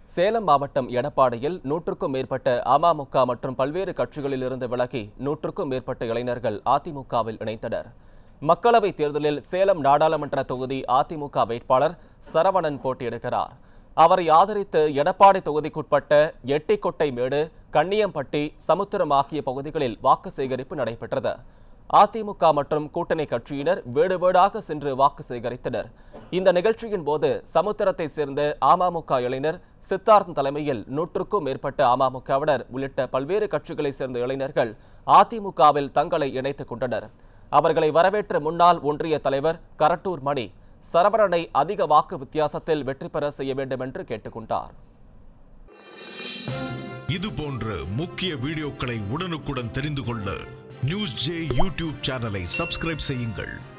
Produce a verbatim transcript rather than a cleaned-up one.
சேலம் மாவட்டம் எடப்பாடியில் நூற்றுக்கும் மேற்பட்ட அமமுக மற்றும் பல்வேறு கட்சிகளிலிருந்து விலகி நூற்றுக்கும் மேற்பட்ட இளைஞர்கள் அதிமுகவில் இணைந்தனர். மக்களவைத் தேர்தலில் சேலம் நாடாளுமன்ற தொகுதி அதிமுக வேட்பாளர் சரவணன் போட்டியிடுகிறார். அவரை ஆதரித்து எடப்பாடி தொகுதிக்குட்பட்ட எட்டிக்கொட்டைமேடு, கண்ணியம்பட்டி, சமுத்திரம் ஆகிய பகுதிகளில் வாக்கு சேகரிப்பு நடைபெற்றது. அதிமுக மற்றும் கூட்டணி கட்சியினர் வீடு வீடாக சென்று வாக்கு சேகரித்தனர். இந்த நிகழ்ச்சியின் போது சமுத்திரத்தை சேர்ந்த அமமுக இளைஞர் சித்தார்த் தலைமையில் நூற்றுக்கும் மேற்பட்ட அமமுகவினர் உள்ளிட்ட பல்வேறு கட்சிகளைச் சேர்ந்த இளைஞர்கள் அதிமுகவில் தங்களை இணைத்துக் கொண்டனர். அவர்களை வரவேற்ற முன்னாள் ஒன்றிய தலைவர் கரட்டூர் மணி சரவணனை அதிக வாக்கு வித்தியாசத்தில் வெற்றி பெற செய்ய வேண்டும் என்று கேட்டுக்கொண்டார். இது போன்ற முக்கிய வீடியோக்களை உடனுக்குடன் தெரிந்து கொள்ள நியூஸ் ஜே யூடியூப் சேனலை சப்ஸ்கிரைப் செய்யுங்கள்.